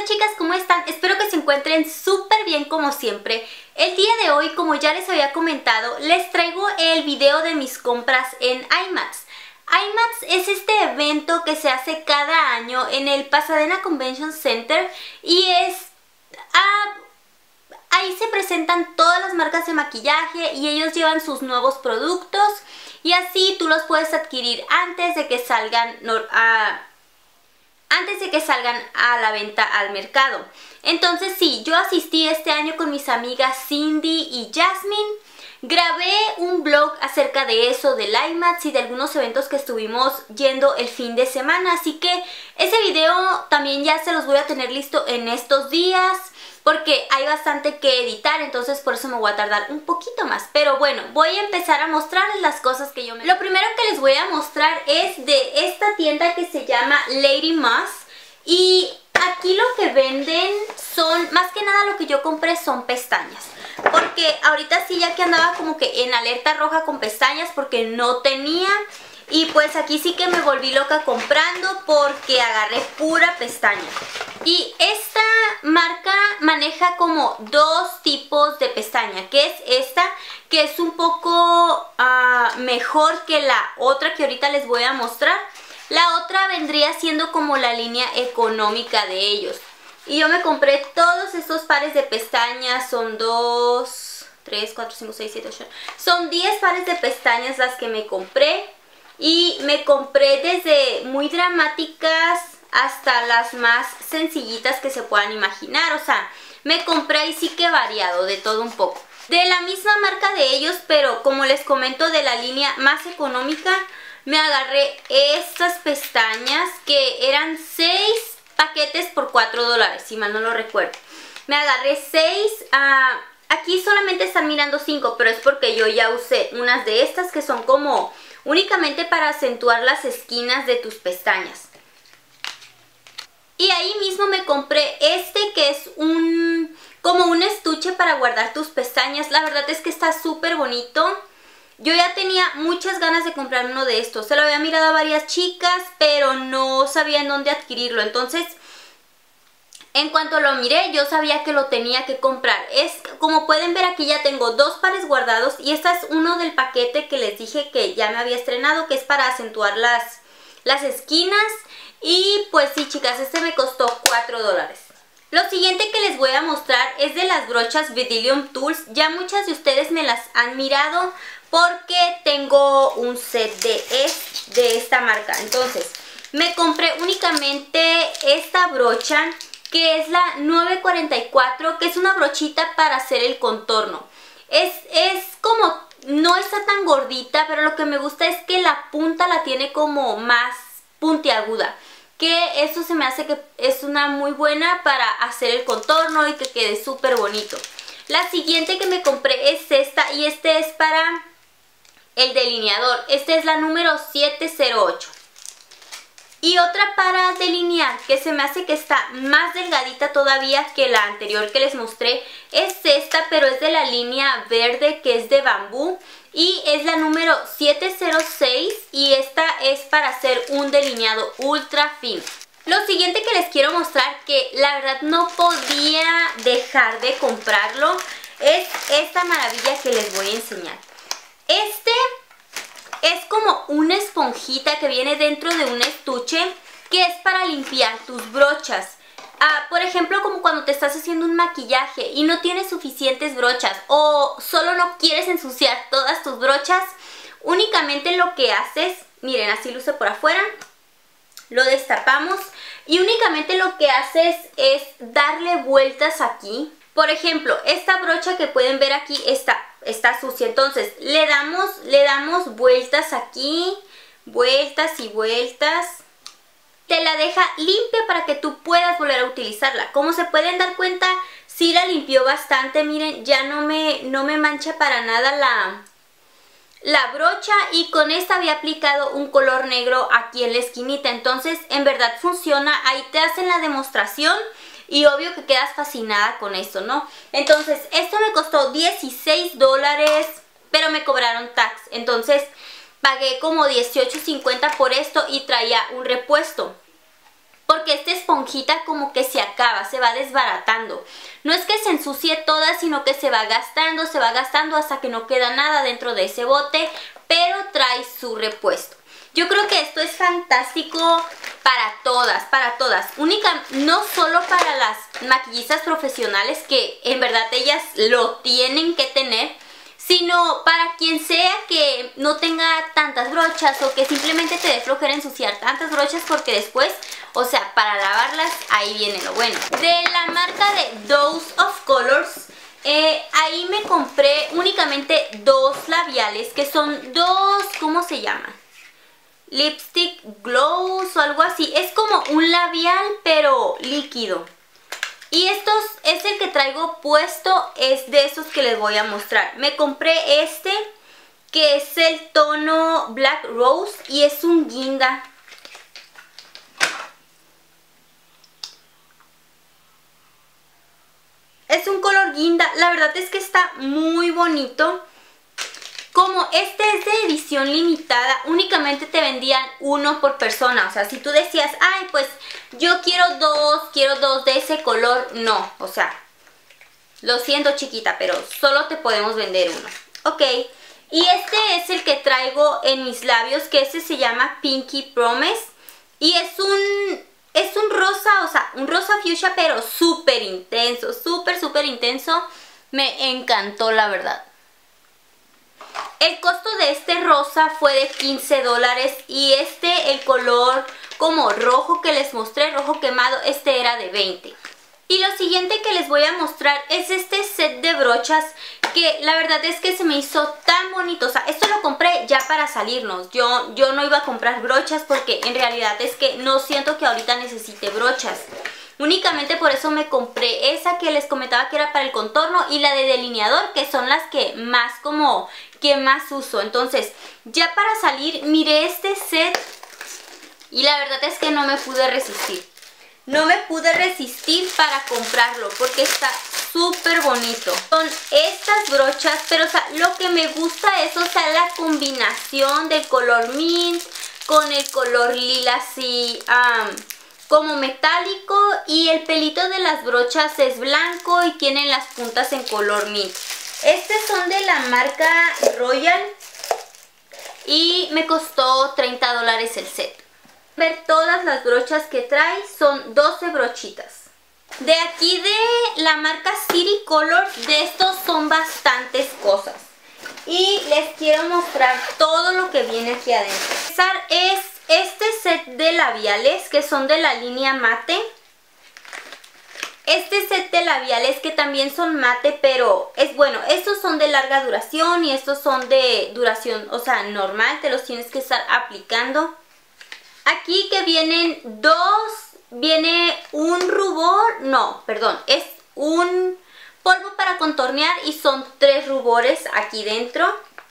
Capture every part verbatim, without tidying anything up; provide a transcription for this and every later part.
Hola chicas, ¿cómo están? Espero que se encuentren súper bien como siempre. El día de hoy, como ya les había comentado, les traigo el video de mis compras en IMAX. IMAX es este evento que se hace cada año en el Pasadena Convention Center y es... Ah, ahí se presentan todas las marcas de maquillaje y ellos llevan sus nuevos productos y así tú los puedes adquirir antes de que salgan a... antes de que salgan a la venta al mercado. Entonces sí, yo asistí este año con mis amigas Cindy y Jasmine. Grabé un vlog acerca de eso, del IMAX y de algunos eventos que estuvimos yendo el fin de semana. Así que ese video también ya se los voy a tener listo en estos días, porque hay bastante que editar, entonces por eso me voy a tardar un poquito más. Pero bueno, voy a empezar a mostrarles las cosas que yo me... Lo primero que les voy a mostrar es de esta tienda que se llama Lady Moss. Y aquí lo que venden son, más que nada lo que yo compré son pestañas. Porque ahorita sí, ya que andaba como que en alerta roja con pestañas porque no tenía... Y pues aquí sí que me volví loca comprando porque agarré pura pestaña. Y esta marca maneja como dos tipos de pestaña, que es esta, que es un poco uh, mejor que la otra que ahorita les voy a mostrar. La otra vendría siendo como la línea económica de ellos. Y yo me compré todos estos pares de pestañas, son dos, tres, cuatro, cinco, seis, siete, ocho. Son diez pares de pestañas las que me compré. Y me compré desde muy dramáticas hasta las más sencillitas que se puedan imaginar. O sea, me compré ahí sí que variado, de todo un poco. De la misma marca de ellos, pero como les comento, de la línea más económica, me agarré estas pestañas que eran seis paquetes por cuatro dólares, si mal no lo recuerdo. Me agarré seis, uh, aquí solamente están mirando cinco, pero es porque yo ya usé unas de estas que son como... únicamente para acentuar las esquinas de tus pestañas. Y ahí mismo me compré este que es un como un estuche para guardar tus pestañas. La verdad es que está súper bonito. Yo ya tenía muchas ganas de comprar uno de estos. Se lo había mirado a varias chicas, pero no sabía en dónde adquirirlo. Entonces, en cuanto lo miré, yo sabía que lo tenía que comprar. Es, como pueden ver, aquí ya tengo dos pares guardados. Y este es uno del paquete que les dije que ya me había estrenado, que es para acentuar las, las esquinas. Y pues sí, chicas, este me costó cuatro dólares. Lo siguiente que les voy a mostrar es de las brochas Bdellium Tools. Ya muchas de ustedes me las han mirado porque tengo un set de, es, de esta marca. Entonces, me compré únicamente esta brocha, que es la nueve cuarenta y cuatro, que es una brochita para hacer el contorno. Es, es como, no está tan gordita, pero lo que me gusta es que la punta la tiene como más puntiaguda. Que eso se me hace que es una muy buena para hacer el contorno y que quede súper bonito. La siguiente que me compré es esta, y este es para el delineador. Esta es la número siete cero ocho. Y otra para delinear, que se me hace que está más delgadita todavía que la anterior que les mostré, es esta, pero es de la línea verde, que es de bambú. Y es la número siete cero seis y esta es para hacer un delineado ultra fino. Lo siguiente que les quiero mostrar, que la verdad no podía dejar de comprarlo, es esta maravilla que les voy a enseñar. Este... es como una esponjita que viene dentro de un estuche, que es para limpiar tus brochas. Ah, por ejemplo, como cuando te estás haciendo un maquillaje y no tienes suficientes brochas o solo no quieres ensuciar todas tus brochas, únicamente lo que haces, miren, así luce por afuera, lo destapamos y únicamente lo que haces es darle vueltas aquí. Por ejemplo, esta brocha que pueden ver aquí está, está sucia, entonces le damos, le damos vueltas aquí, vueltas y vueltas. Te la deja limpia para que tú puedas volver a utilizarla. Como se pueden dar cuenta, sí la limpió bastante, miren, ya no me, no me mancha para nada la, la brocha. Y con esta había aplicado un color negro aquí en la esquinita, entonces en verdad funciona. Ahí te hacen la demostración. Y obvio que quedas fascinada con esto, ¿no? Entonces, esto me costó dieciséis dólares, pero me cobraron tax. Entonces, pagué como dieciocho cincuenta por esto y traía un repuesto. porque esta esponjita como que se acaba, se va desbaratando. No es que se ensucie toda, sino que se va gastando, se va gastando hasta que no queda nada dentro de ese bote, pero trae su repuesto. Yo creo que esto es fantástico para todas, para todas. Única, no solo para las maquillistas profesionales, que en verdad ellas lo tienen que tener, sino para quien sea que no tenga tantas brochas o que simplemente te dé flojera ensuciar tantas brochas, porque después, o sea, para lavarlas, ahí viene lo bueno. De la marca de Dose of Colors, eh, ahí me compré únicamente dos labiales, que son dos, ¿cómo se llama? Lipstick glows o algo así. Es como un labial pero líquido. Y estos es el que traigo puesto, es de esos que les voy a mostrar. Me compré este, que es el tono Black Rose, y es un guinda. Es un color guinda, la verdad es que está muy bonito. Como este es de edición limitada, únicamente te vendían uno por persona. O sea, si tú decías, ay, pues yo quiero dos, quiero dos de ese color, no. O sea, lo siento chiquita, pero solo te podemos vender uno. Ok, y este es el que traigo en mis labios, que ese se llama Pinky Promise. Y es un, es un rosa, o sea, un rosa fuchsia, pero súper intenso, súper, súper intenso. Me encantó, la verdad. El costo de este rosa fue de quince dólares, y este, el color como rojo que les mostré, rojo quemado, este era de veinte. Y lo siguiente que les voy a mostrar es este set de brochas, que la verdad es que se me hizo tan bonito. O sea, esto lo compré ya para salirnos. Yo, yo no iba a comprar brochas porque en realidad es que no siento que ahorita necesite brochas. Únicamente por eso me compré esa que les comentaba que era para el contorno, y la de delineador, que son las que más como que más uso. Entonces, ya para salir miré este set y la verdad es que no me pude resistir. No me pude resistir para comprarlo porque está súper bonito. Son estas brochas, pero o sea, lo que me gusta es, o sea, la combinación del color mint con el color lila así um, como metálico, y el pelito de las brochas es blanco y tienen las puntas en color mint. Estos son de la marca Royal y me costó treinta dólares el set. Ver todas las brochas que trae, son doce brochitas. De aquí de la marca City Colors, de estos son bastantes cosas. Y les quiero mostrar todo lo que viene aquí adentro. Empezar es este set de labiales, que son de la línea mate. Este set de labiales que también son mate, pero es bueno, estos son de larga duración y estos son de duración, o sea, normal, te los tienes que estar aplicando. Aquí que vienen dos, viene un rubor, no, perdón, es un polvo para contornear y son tres rubores aquí dentro.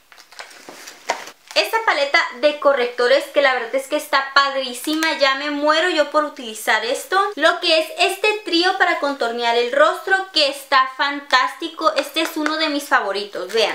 Esta paleta de correctores, que la verdad es que está padrísima, ya me muero yo por utilizar esto. Lo que es este trío para contornear el rostro, que está fantástico. Este es uno de mis favoritos, vean.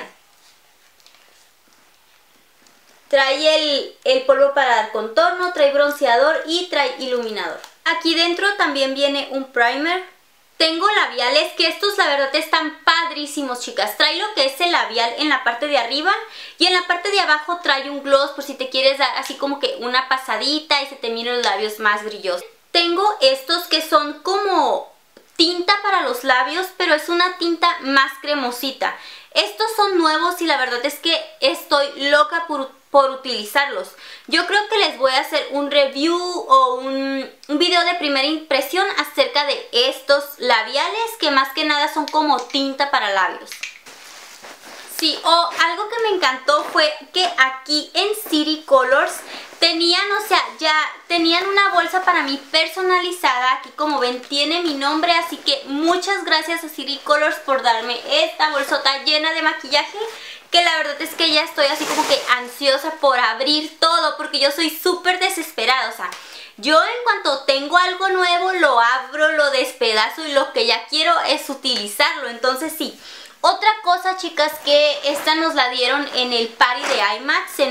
Trae el, el polvo para dar contorno, trae bronceador y trae iluminador. Aquí dentro también viene un primer. Tengo labiales, que estos la verdad están padrísimos, chicas. Trae lo que es el labial en la parte de arriba, y en la parte de abajo trae un gloss por si te quieres dar así como que una pasadita y se te miren los labios más brillosos. Tengo estos que son como tinta para los labios, pero es una tinta más cremosita. Estos son nuevos y la verdad es que estoy loca por, por utilizarlos. Yo creo que les voy a hacer un review o un, un video de primera impresión acerca de estos labiales, que más que nada son como tinta para labios. Sí, o algo que me encantó fue que aquí en City Colors tenían, o sea, ya tenían una bolsa para mí personalizada. Aquí, como ven, tiene mi nombre, así que muchas gracias a City Colors por darme esta bolsota llena de maquillaje, que la verdad es que ya estoy así como que ansiosa por abrir todo, porque yo soy súper desesperada. O sea, yo en cuanto tengo algo nuevo lo abro, lo despedazo, y lo que ya quiero es utilizarlo. Entonces sí. Otra cosa, chicas, que esta nos la dieron en el party de IMAX, en un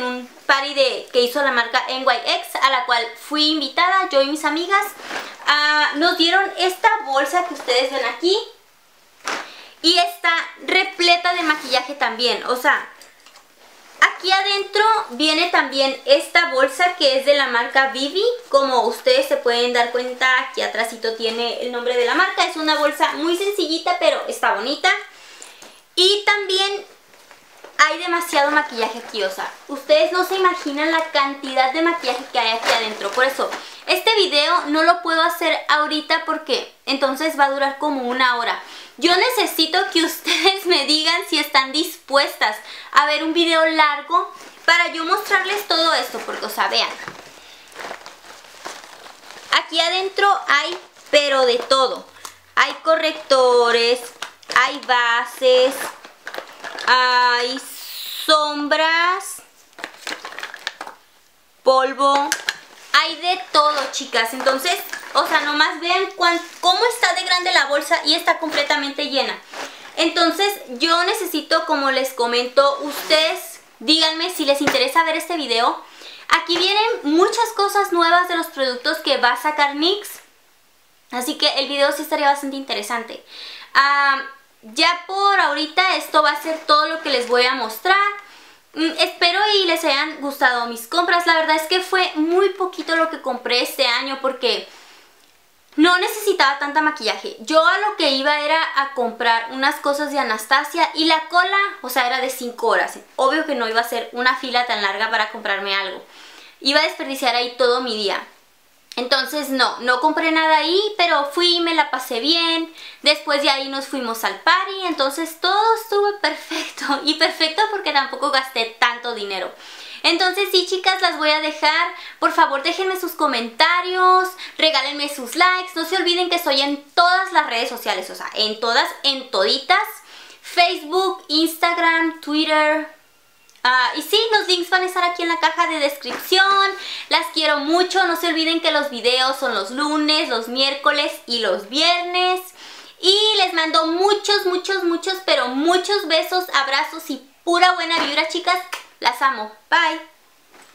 party de, que hizo la marca N Y X, a la cual fui invitada, yo y mis amigas. Uh, nos dieron esta bolsa que ustedes ven aquí. Y está repleta de maquillaje también, o sea, aquí adentro viene también esta bolsa que es de la marca Vivi. Como ustedes se pueden dar cuenta, aquí atrásito tiene el nombre de la marca. Es una bolsa muy sencillita, pero está bonita. Y también hay demasiado maquillaje aquí, o sea, ustedes no se imaginan la cantidad de maquillaje que hay aquí adentro. Por eso, este video no lo puedo hacer ahorita porque entonces va a durar como una hora. Yo necesito que ustedes me digan si están dispuestas a ver un video largo para yo mostrarles todo esto, porque, o sea, vean. Aquí adentro hay, pero de todo. Hay correctores, hay bases, hay sombras, polvo, hay de todo, chicas. Entonces, o sea, nomás vean cuán, cómo está de grande la bolsa y está completamente llena. Entonces, yo necesito, como les comento, ustedes díganme si les interesa ver este video. Aquí vienen muchas cosas nuevas de los productos que va a sacar N Y X, así que el video sí estaría bastante interesante. Uh, ya por ahorita esto va a ser todo lo que les voy a mostrar. Mm, espero y les hayan gustado mis compras. La verdad es que fue muy poquito lo que compré este año porque no necesitaba tanta maquillaje. Yo a lo que iba era a comprar unas cosas de Anastasia y la cola, o sea, era de cinco horas. Obvio que no iba a ser una fila tan larga para comprarme algo. Iba a desperdiciar ahí todo mi día. Entonces no, no compré nada ahí, pero fui y me la pasé bien. Después de ahí nos fuimos al party, entonces todo estuvo perfecto. Y perfecto porque tampoco gasté tanto dinero. Entonces sí, chicas, las voy a dejar. Por favor, déjenme sus comentarios, regálenme sus likes. No se olviden que estoy en todas las redes sociales, o sea, en todas, en toditas. Facebook, Instagram, Twitter. Uh, y sí, los links van a estar aquí en la caja de descripción. Las quiero mucho. No se olviden que los videos son los lunes, los miércoles y los viernes. Y les mando muchos, muchos, muchos, pero muchos besos, abrazos y pura buena vibra, chicas. Las amo. Bye.